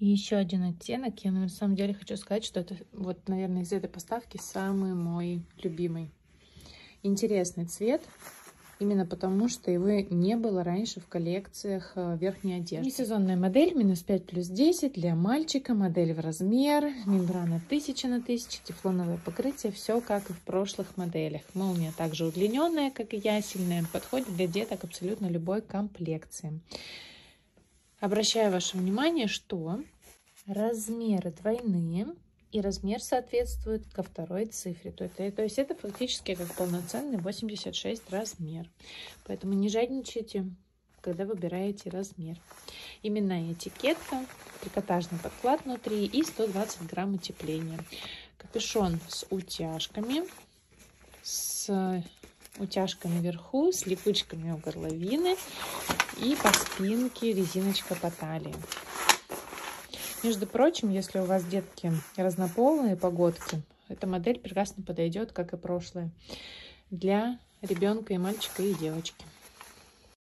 И еще один оттенок. Я, на самом деле, хочу сказать, что это, вот, наверное, из этой поставки самый мой любимый. Интересный цвет. Именно потому, что его не было раньше в коллекциях верхней одежды. Сезонная модель, -5+10 для мальчика. Модель в размер. Мембрана 1000 на 1000. Тефлоновое покрытие. Все как и в прошлых моделях. Молния также удлиненная, как и я, сильная. Подходит для деток абсолютно любой комплекции. Обращаю ваше внимание, что размеры двойные. И размер соответствует ко второй цифре. То есть это фактически как полноценный 86 размер. Поэтому не жадничайте, когда выбираете размер. Именная этикетка, трикотажный подклад внутри и 120 грамм утепления. Капюшон с утяжками вверху, с липучками у горловины и по спинке резиночка по талии. Между прочим, если у вас детки разнополые, погодки, эта модель прекрасно подойдет, как и прошлая, для ребенка и мальчика, и девочки.